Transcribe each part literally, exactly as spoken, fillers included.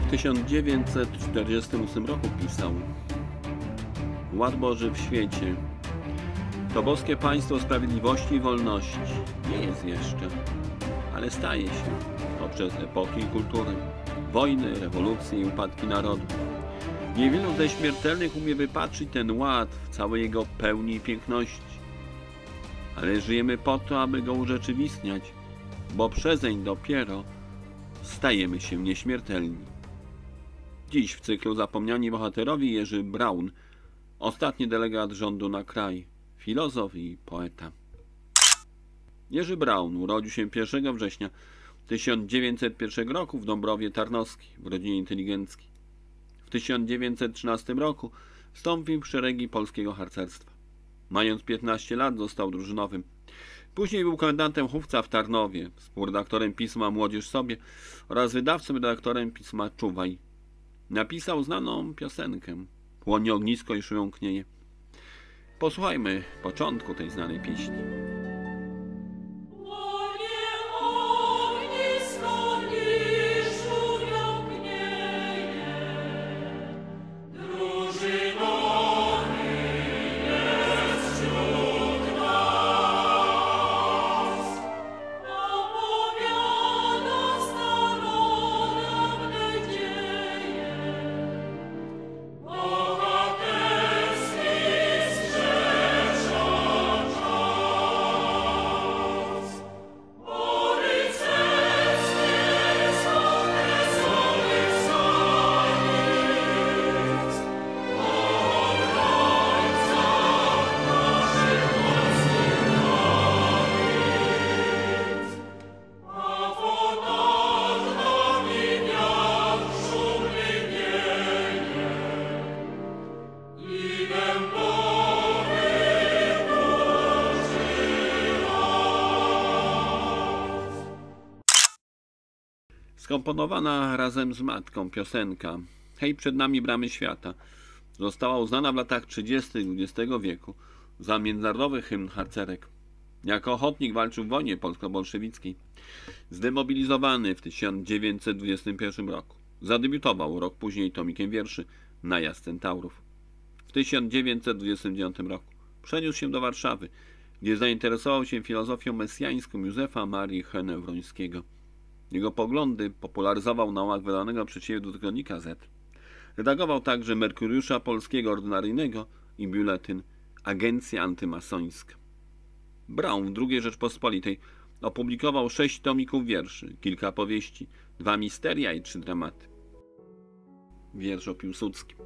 W tysiąc dziewięćset czterdziestym ósmym roku pisał: Ład Boży w świecie. To boskie państwo sprawiedliwości i wolności nie jest jeszcze, ale staje się poprzez epoki i kultury, wojny, rewolucje i upadki narodu. Niewielu ze śmiertelnych umie wypatrzyć ten ład w całej jego pełni i piękności. Ale żyjemy po to, aby go urzeczywistniać, bo przezeń dopiero stajemy się nieśmiertelni. Dziś w cyklu Zapomniani bohaterowie Jerzy Braun, ostatni delegat rządu na kraj, filozof i poeta. Jerzy Braun urodził się pierwszego września tysiąc dziewięćset pierwszego roku w Dąbrowie Tarnowskiej w rodzinie inteligenckiej. W tysiąc dziewięćset trzynastym roku wstąpił w szeregi polskiego harcerstwa. Mając piętnaście lat został drużynowym. Później był komendantem chówca w Tarnowie, współredaktorem pisma Młodzież sobie oraz wydawcą i redaktorem pisma Czuwaj. Napisał znaną piosenkę Płonie ognisko i szyją knieje. Posłuchajmy początku tej znanej pieśni. Skomponowana razem z matką piosenka Hej, przed nami bramy świata została uznana w latach trzydziestych dwudziestego wieku za międzynarodowy hymn harcerek. Jako ochotnik walczył w wojnie polsko-bolszewickiej. Zdemobilizowany w tysiąc dziewięćset dwudziestym pierwszym roku. Zadebiutował rok później tomikiem wierszy Najazd Centaurów. W tysiąc dziewięćset dwudziestym dziewiątym roku przeniósł się do Warszawy, gdzie zainteresował się filozofią mesjańską Józefa Marii Henę-Wrońskiego. Jego poglądy popularyzował na łamach wydanego przez siebie tygodnika Z. Redagował także Merkuriusza Polskiego Ordynaryjnego i biuletyn Agencja Antymasońska. Braun w drugiej Rzeczpospolitej opublikował sześć tomików wierszy, kilka powieści, dwa misteria i trzy dramaty. Wiersz o Piłsudskim.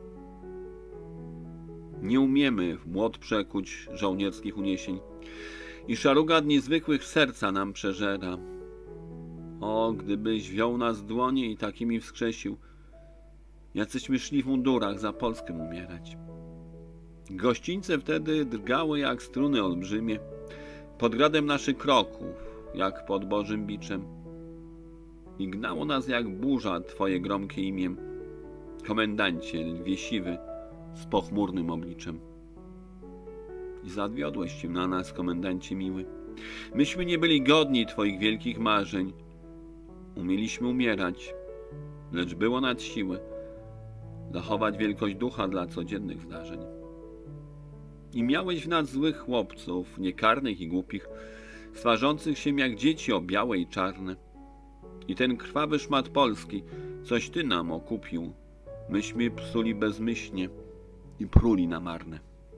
Nie umiemy w młot przekuć żołnierskich uniesień i szaruga dni zwykłych serca nam przeżera. O, gdybyś wziął nas w dłonie i takimi wskrzesił, jacyśmy szli w mundurach za Polskę umierać. Gościńce wtedy drgały jak struny olbrzymie, pod gradem naszych kroków, jak pod Bożym biczem. I gnało nas jak burza twoje gromkie imię, komendancie lwie siwy z pochmurnym obliczem. I zawiodłeś się na nas, komendancie miły. Myśmy nie byli godni twoich wielkich marzeń. Umieliśmy umierać, lecz było nad siłę zachować wielkość ducha dla codziennych zdarzeń. I miałeś w nas złych chłopców, niekarnych i głupich, stwarzących się jak dzieci o białe i czarne. I ten krwawy szmat Polski, coś ty nam okupił, myśmy psuli bezmyślnie i pruli na marne.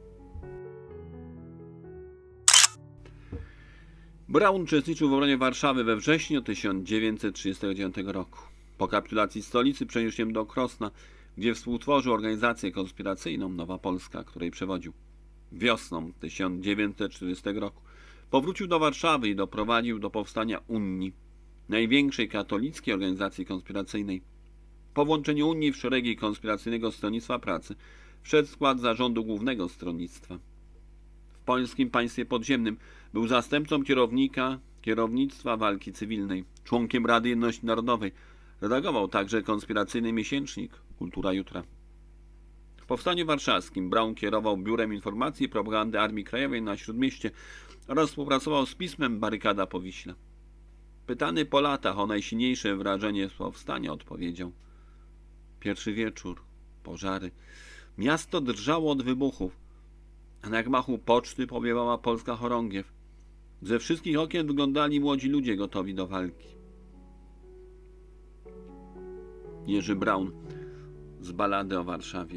Braun uczestniczył w obronie Warszawy we wrześniu tysiąc dziewięćset trzydziestego dziewiątego roku. Po kapitulacji stolicy przeniósł się do Krosna, gdzie współtworzył organizację konspiracyjną Nowa Polska, której przewodził. Wiosną tysiąc dziewięćset czterdziestego roku powrócił do Warszawy i doprowadził do powstania Unii, największej katolickiej organizacji konspiracyjnej. Po włączeniu Unii w szeregi konspiracyjnego Stronnictwa Pracy wszedł w skład zarządu głównego stronnictwa. W polskim państwie podziemnym był zastępcą kierownika kierownictwa walki cywilnej, członkiem Rady Jedności Narodowej. Redagował także konspiracyjny miesięcznik Kultura Jutra. W Powstaniu Warszawskim Braun kierował Biurem Informacji i Propagandy Armii Krajowej na Śródmieście oraz współpracował z pismem Barykada po Wiśle. Pytany po latach o najsilniejsze wrażenie z powstania odpowiedział: Pierwszy wieczór, pożary. Miasto drżało od wybuchów, a na gmachu poczty powiewała polska chorągiew. Ze wszystkich okien wyglądali młodzi ludzie gotowi do walki. Jerzy Braun z Ballady o Warszawie.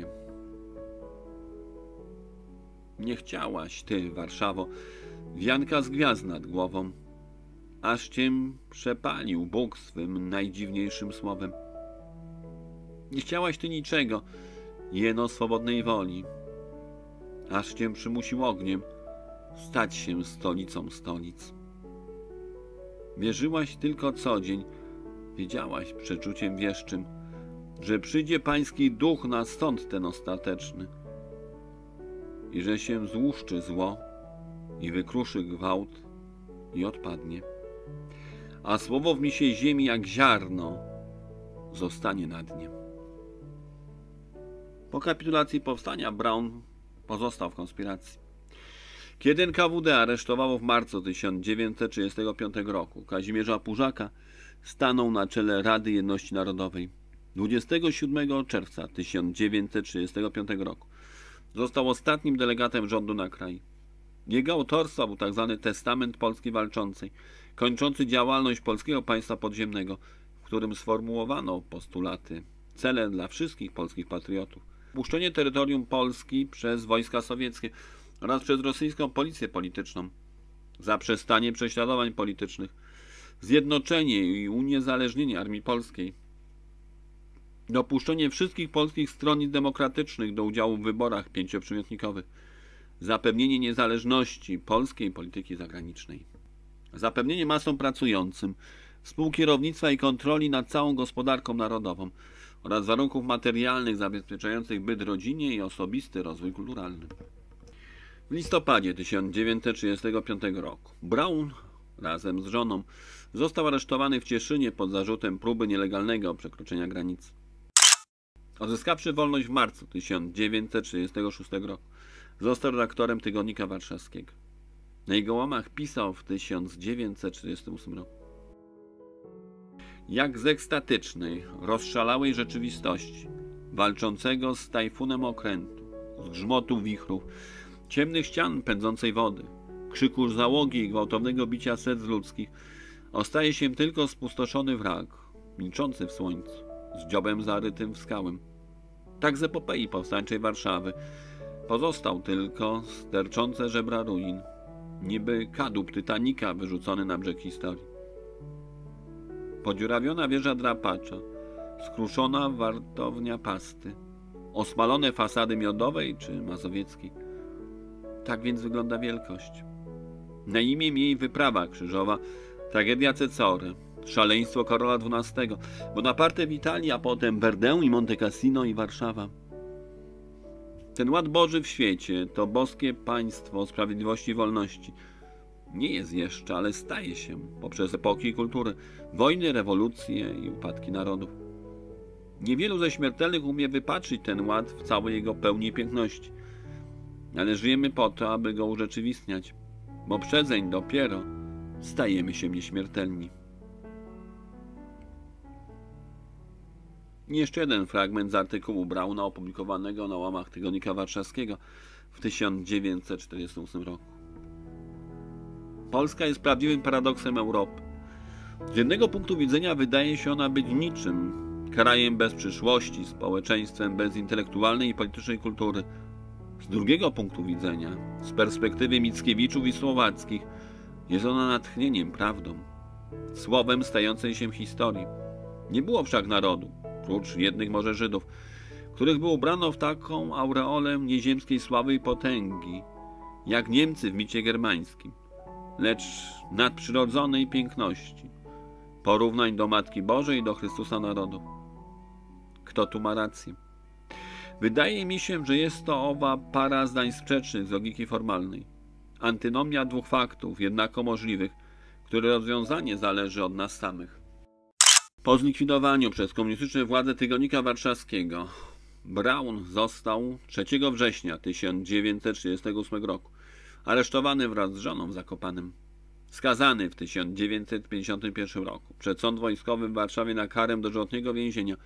Nie chciałaś ty, Warszawo, wianka z gwiazd nad głową, aż ciem przepalił Bóg swym najdziwniejszym słowem. Nie chciałaś ty niczego, jeno swobodnej woli, aż cię przymusił ogniem stać się stolicą stolic. Wierzyłaś tylko co dzień, wiedziałaś przeczuciem wieszczym, że przyjdzie pański duch na sąd ten ostateczny i że się złuszczy zło i wykruszy gwałt i odpadnie, a słowo w misie ziemi jak ziarno zostanie na dnie. Po kapitulacji powstania Braun pozostał w konspiracji. Kiedy N K W D aresztowało w marcu tysiąc dziewięćset trzydziestego piątego roku Kazimierza Pużaka, stanął na czele Rady Jedności Narodowej. dwudziestego siódmego czerwca tysiąc dziewięćset trzydziestego piątego roku został ostatnim delegatem rządu na kraj. Jego autorstwa był tzw. Testament Polski Walczącej, kończący działalność Polskiego Państwa Podziemnego, w którym sformułowano postulaty, cele dla wszystkich polskich patriotów. Opuszczenie terytorium Polski przez wojska sowieckie oraz przez rosyjską policję polityczną, zaprzestanie prześladowań politycznych, zjednoczenie i uniezależnienie Armii Polskiej, dopuszczenie wszystkich polskich stronnictw demokratycznych do udziału w wyborach pięcioprzymiotnikowych, zapewnienie niezależności polskiej polityki zagranicznej, zapewnienie masom pracującym współkierownictwa i kontroli nad całą gospodarką narodową oraz warunków materialnych zabezpieczających byt rodzinie i osobisty rozwój kulturalny. W listopadzie tysiąc dziewięćset trzydziestego piątego roku Braun razem z żoną został aresztowany w Cieszynie pod zarzutem próby nielegalnego przekroczenia granicy. Odzyskawszy wolność w marcu tysiąc dziewięćset trzydziestego szóstego roku, został redaktorem Tygodnika Warszawskiego. Na jego łamach pisał w tysiąc dziewięćset trzydziestym ósmym roku: jak z ekstatycznej, rozszalałej rzeczywistości, walczącego z tajfunem okrętu, z grzmotu wichrów, ciemnych ścian pędzącej wody, krzyku załogi i gwałtownego bicia serc ludzkich, ostaje się tylko spustoszony wrak, milczący w słońcu, z dziobem zarytym w skałę. Tak z epopei powstańczej Warszawy pozostał tylko sterczące żebra ruin, niby kadłub Titanika wyrzucony na brzeg historii. Podziurawiona wieża drapacza, skruszona wartownia pasty, osmalone fasady Miodowej czy Mazowieckiej. Tak więc wygląda wielkość. Na imię jej wyprawa krzyżowa, tragedia Cecory, szaleństwo Karola dwunastego, Bonaparte w Italii, a potem Verdun i Monte Cassino i Warszawa. Ten ład Boży w świecie, to boskie państwo sprawiedliwości i wolności, nie jest jeszcze, ale staje się poprzez epoki i kultury, wojny, rewolucje i upadki narodów. Niewielu ze śmiertelnych umie wypatrzyć ten ład w całej jego pełni i piękności, ale żyjemy po to, aby go urzeczywistniać, bo przedzeń dopiero stajemy się nieśmiertelni. I jeszcze jeden fragment z artykułu Brauna opublikowanego na łamach Tygodnika Warszawskiego w tysiąc dziewięćset czterdziestym ósmym roku. Polska jest prawdziwym paradoksem Europy. Z jednego punktu widzenia wydaje się ona być niczym, krajem bez przyszłości, społeczeństwem bez intelektualnej i politycznej kultury. Z drugiego punktu widzenia, z perspektywy Mickiewiczów i Słowackich, jest ona natchnieniem, prawdą, słowem stającej się historii. Nie było wszak narodu, prócz jednych może Żydów, których by ubrano w taką aureolę nieziemskiej sławy i potęgi, jak Niemcy w micie germańskim, lecz nadprzyrodzonej piękności, porównań do Matki Bożej i do Chrystusa narodów. Kto tu ma rację? Wydaje mi się, że jest to owa para zdań sprzecznych z logiki formalnej. Antynomia dwóch faktów, jednako możliwych, których rozwiązanie zależy od nas samych. Po zlikwidowaniu przez komunistyczne władze Tygodnika Warszawskiego Braun został trzeciego września tysiąc dziewięćset trzydziestego ósmego roku aresztowany wraz z żoną w Zakopanem. Skazany w tysiąc dziewięćset pięćdziesiątym pierwszym roku przed sąd wojskowy w Warszawie na karę dożywotniego więzienia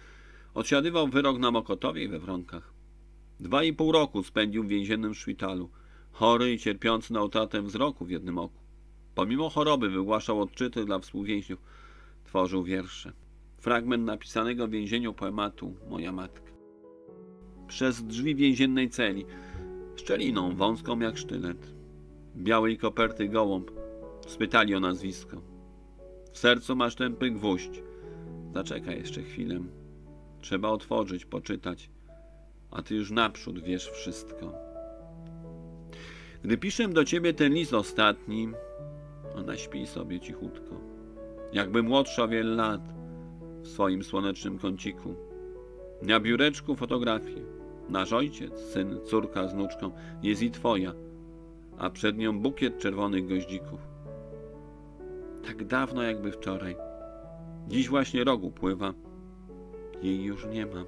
Odsiadywał wyrok na Mokotowie i we Wronkach. Dwa i pół roku spędził w więziennym szpitalu, chory i cierpiący na utratę wzroku w jednym oku. Pomimo choroby wygłaszał odczyty dla współwięźniów, tworzył wiersze. Fragment napisanego w więzieniu poematu Moja matka. Przez drzwi więziennej celi, szczeliną wąską jak sztylet, białej koperty gołąb, spytali o nazwisko. W sercu masz tępy gwóźdź. Zaczekaj jeszcze chwilę. Trzeba otworzyć, poczytać, a ty już naprzód wiesz wszystko. Gdy piszę do ciebie ten list ostatni, ona śpi sobie cichutko, jakby młodsza o wiele lat, w swoim słonecznym kąciku. Na biureczku fotografie. Nasz ojciec, syn, córka z wnuczką jest i twoja, a przed nią bukiet czerwonych goździków. Tak dawno jakby wczoraj. Dziś właśnie rok upływa. Jej już nie ma.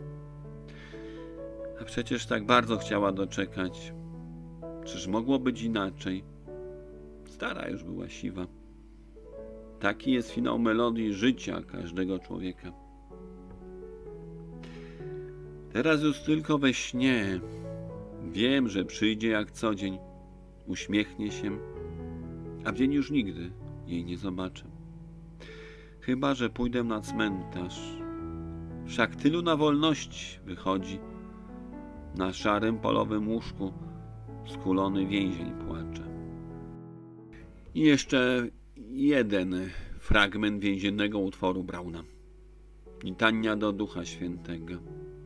A przecież tak bardzo chciała doczekać. Czyż mogło być inaczej? Stara już była siwa. Taki jest finał melodii życia każdego człowieka. Teraz już tylko we śnie. Wiem, że przyjdzie jak co dzień. Uśmiechnie się, a w dzień już nigdy jej nie zobaczę. Chyba że pójdę na cmentarz. Wszak tylu na wolność wychodzi. Na szarym polowym łóżku skulony więzień płacze. I jeszcze jeden fragment więziennego utworu Brauna. Litania do Ducha Świętego.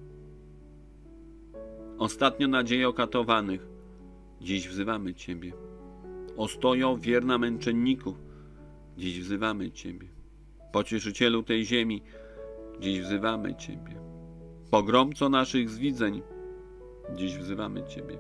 Ostatnio nadzieja okatowanych, dziś wzywamy Ciebie. Ostojo wierna męczenników, dziś wzywamy Ciebie. Pocieszycielu tej ziemi, dziś wzywamy Ciebie. Pogromco naszych zwidzeń, dziś wzywamy Ciebie.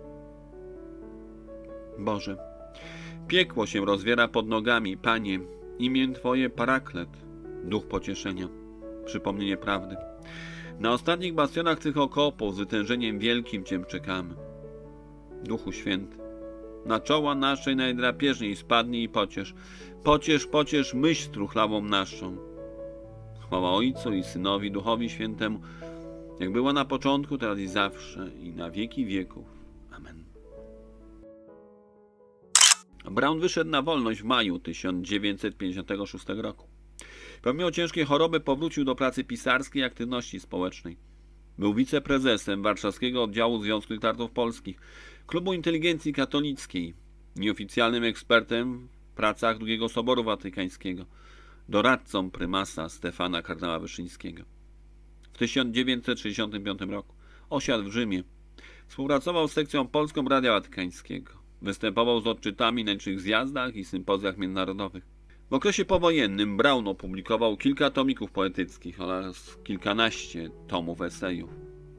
Boże, piekło się rozwiera pod nogami, Panie, imię Twoje Paraklet, duch pocieszenia, przypomnienie prawdy. Na ostatnich bastionach tych okopów z wytężeniem wielkim Cię czekamy. Duchu Święty, na czoła naszej najdrapieżniej spadnij i pociesz. Pociesz, pociesz myśl truchlawą naszą. Chwała Ojcu i Synowi, Duchowi Świętemu, jak była na początku, teraz i zawsze, i na wieki wieków. Amen. Braun wyszedł na wolność w maju tysiąc dziewięćset pięćdziesiątego szóstego roku. Pomimo ciężkiej choroby powrócił do pracy pisarskiej i aktywności społecznej. Był wiceprezesem warszawskiego oddziału Związku Literatów Polskich, Klubu Inteligencji Katolickiej, nieoficjalnym ekspertem w pracach drugiego Soboru Watykańskiego, doradcą prymasa Stefana kardynała Wyszyńskiego. W tysiąc dziewięćset sześćdziesiątym piątym roku osiadł w Rzymie. Współpracował z sekcją polską Radia Watykańskiego. Występował z odczytami na licznych zjazdach i sympozjach międzynarodowych. W okresie powojennym Braun opublikował kilka tomików poetyckich oraz kilkanaście tomów esejów.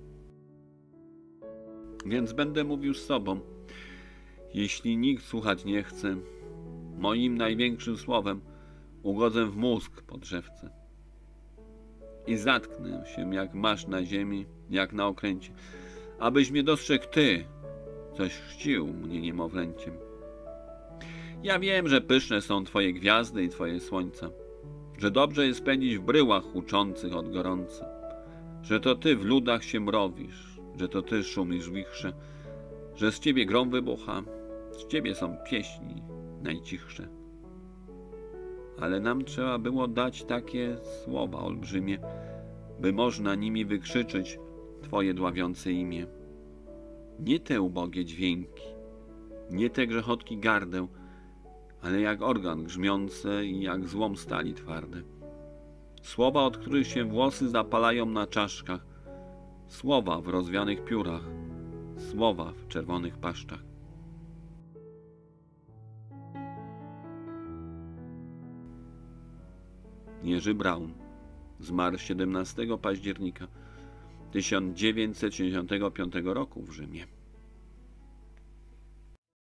Więc będę mówił z sobą. Jeśli nikt słuchać nie chce, moim największym słowem ugodzę w mózg po drzewce. I zatknę się jak masz na ziemi, jak na okręcie, abyś mnie dostrzegł ty, coś chrzcił mnie niemowlęciem. Ja wiem, że pyszne są twoje gwiazdy i twoje słońca, że dobrze jest spędzić w bryłach huczących od gorąca, że to ty w ludach się mrowisz, że to ty szumisz w wichrze, że z ciebie grom wybucha, z ciebie są pieśni najcichsze. Ale nam trzeba było dać takie słowa olbrzymie, by można nimi wykrzyczyć twoje dławiące imię. Nie te ubogie dźwięki, nie te grzechotki gardeł, ale jak organ grzmiące i jak złom stali twarde. Słowa, od których się włosy zapalają na czaszkach, słowa w rozwianych piórach, słowa w czerwonych paszczach. Jerzy Braun zmarł siedemnastego października tysiąc dziewięćset siedemdziesiątego piątego roku w Rzymie.